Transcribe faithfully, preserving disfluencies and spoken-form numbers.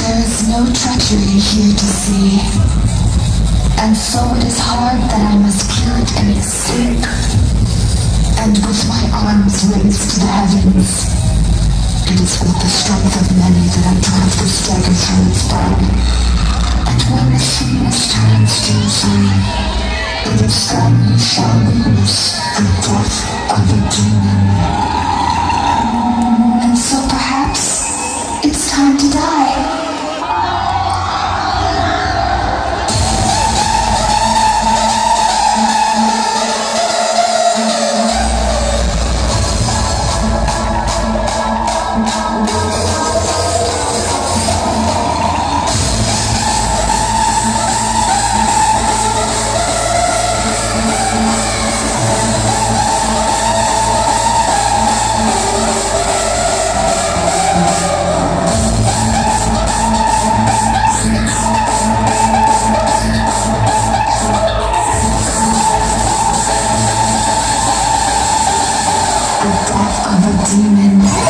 There is no treachery here to see, and so it is hard that I must kill it and escape. And with my arms raised to the heavens, it is with the strength of many that I drive this dagger through its body. And when the sweetest turns to free, it is then you shall lose the death of a demon. And so perhaps it's time to die. The death of a demon.